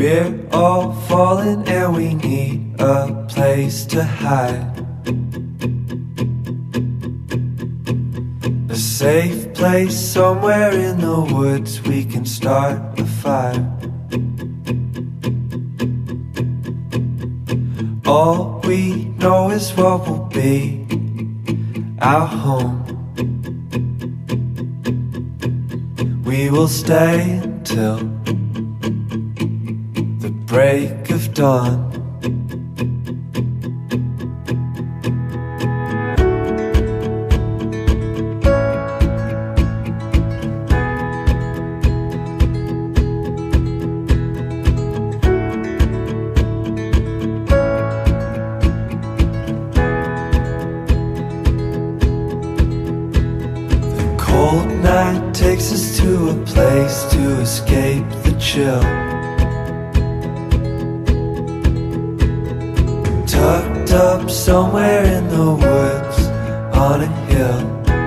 We're all falling and we need a place to hide, a safe place somewhere in the woods we can start a fire. All we know is what will be our home. We will stay until the break of dawn. Cold night takes us to a place to escape the chill, tucked up somewhere in the woods on a hill.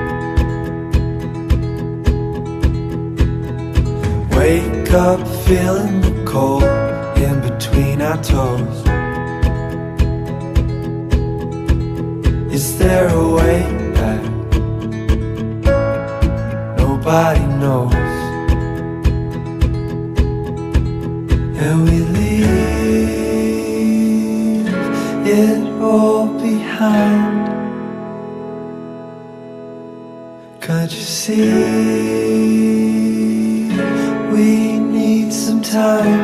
Wake up feeling the cold in between our toes. Is there a way back? Nobody knows. And we leave it all behind. Can't you see? We need some time.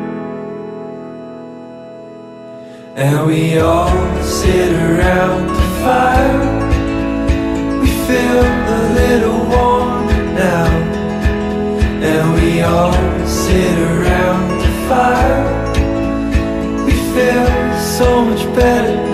And we all sit around the fire. We feel a little warmer now. And we all sit around the fire. We feel so much better